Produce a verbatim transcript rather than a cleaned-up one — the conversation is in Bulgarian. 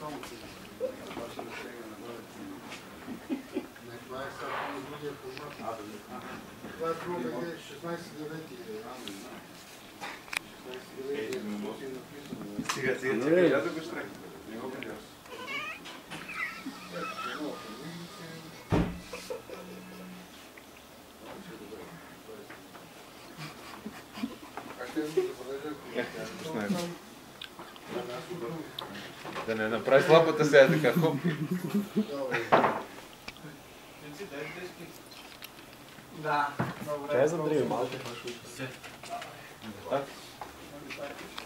Това е пробег шестнайсет девети. Сега, сега, чакай, я да го штрекна. Не го видяш. Да не направиш лапата сега така, хоп. Да, добре. Тя е за дрива малко. Так.